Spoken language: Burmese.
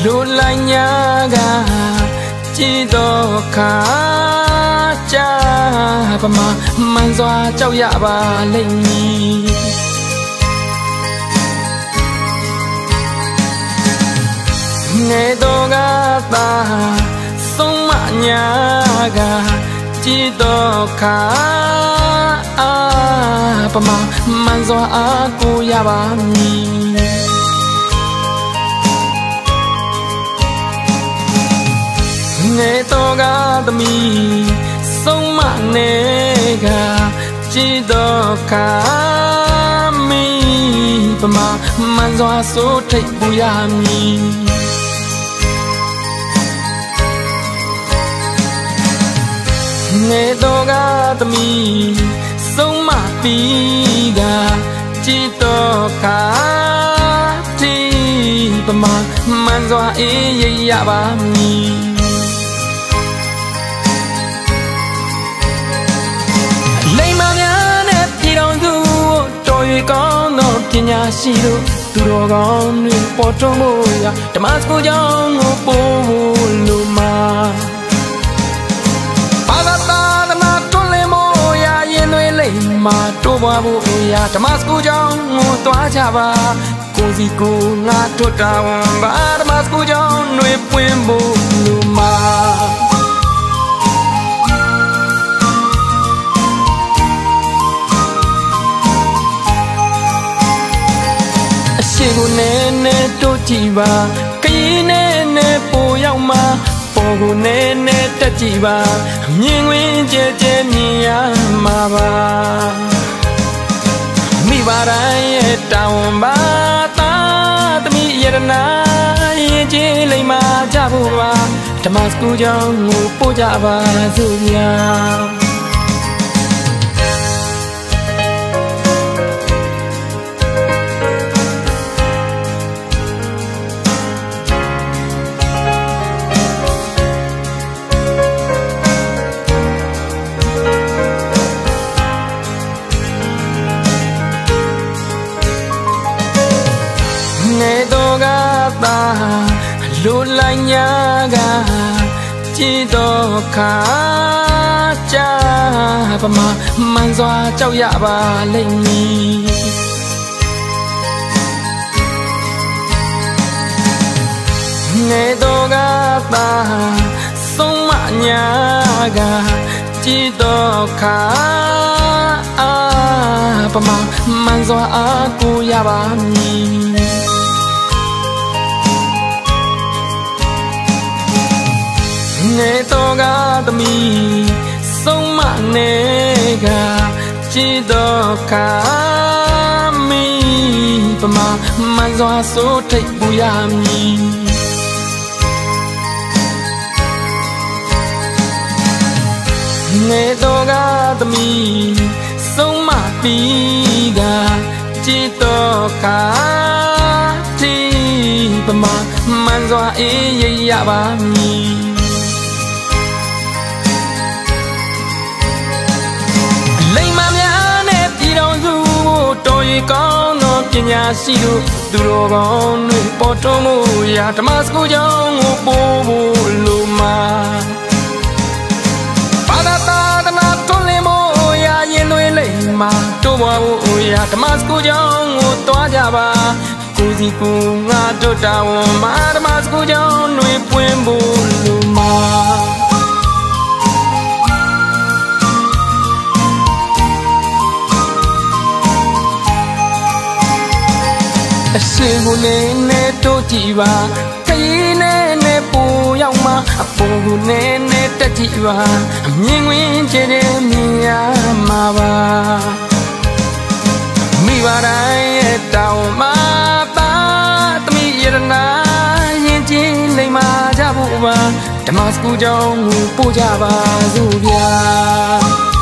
လူလိုက်ညာကကြည်တော့ခါကြပမာမှန်စွာကြောက်ရပါလိမ့်မည်ငယ်တော့ကသာဆုံးမညာကကြည်တော့ခါပမာမှန်စွာအားကိုရပါမည်ငယ်တော့ကသမီးဆုံးမနေကကြည်တော့ခါမီပမာမှန်စွာစိုးထိတ်ပူရမည်ငယ်တော့ကသမီးဆုံးမပြီးကကြည်တော့ခါတီပမာမှန်စွာအေးရရပါမည်လိမ္မာများနဲ့ပြည်တော်သူတော်၍ကောင်းသောပညာရှိတို့သူတော်ကောင်းတွေပေါ်ထွန်းဖို့ရာဓမ္မစကူကြောင့်ကိုပို့ဖို့လိုမှာဘာသာသနာတွန်းလင်းဖို့ရာရင်သွေးလိမ္မာတိုးပွားဖို့ရာဓမ္မစကူကြောင့်ကိုသွားကြပါကိုစီကိုငါထွတ်တာဝန်ပါဓမ္မစကူကြောင့်တွေပွင့်ဖို့လိုမှာရှေ့ကိုနဲနဲတို့ကြည့်ပါခရီးနဲနဲပိုရောက်မှာပေါ်ကိုနဲနဲတက်ကြည့်ပါမြင်ခွင့်ကျဲကျဲမြင်ရမှာပါမိဘတိုင်းရဲ့တောင်းပါသာသမီးယရနာရင်ကြီးလိမ္မာကြဖို့ပါဓမ္မစကူကြောင့်ကိုပို့ကြပါစို့ဗျာငယ်တော့ကသာလူလိုက်ညာကကြည်တော့ခါကြပမာမှန်စွာကြောက်ရပါလိမ့်မည်ငယ်တော့ကသာဆုံးမညာကကြည်တော့ခါပမာမှန်စွာအားကိုရပါမည်ငယ်တော့ကသမီးဆုံးမနေကကြည်တော့ခါမီပမာမှန်စွာစိုးထိတ်ပူရမည်ငယ်တော့ကသမီးဆုံးမပြီးကကြည်တော့ခါတီပမာမှန်စွာအေးရရပါမည်လိမ္မာများနဲ့ပြည်တော်သူတော်၍ကောင်းသောပညာရှိတို့သူတော်ကောင်းတွေပေါ်ထွန်းဖို့ရာဓမ္မစကူကြောင့်ကိုပို့ဖို့လိုမှာဘာသာသနာတွန်းလင်းဖို့ရာရင်သွေးလိမ္မာတိုးပွားဖို့ရာဓမ္မစကူကြောင့်ကိုသွားကြပါကိုစီကိုငါတို့တာဝန်မှာဓမ္မစကူကြောင့်တွေပွင့်ဖို့လိုမှာအရှိကိုနေနေတို့ကြည့်ပါခရီးနေနေပိုရောက်မှာအပေါ်ကိုနေနေတက်ကြည့်ပါအမြင်ဝင်ကျတဲ့မြင်ရမှာပါမိဘတိုင်းရဲ့တောင်းမှာသာသမီးယရနာရင်ကြီးလိမ္မာကြဖို့ပါဓမ္မစကူကြောင့်ပို့ကြပါစို့ဗျာ